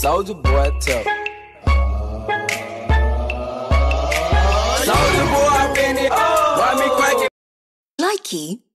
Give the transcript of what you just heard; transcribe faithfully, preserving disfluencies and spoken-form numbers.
Soulja Boy tough. Soulja Boy, I been it. Why me crank it? Likey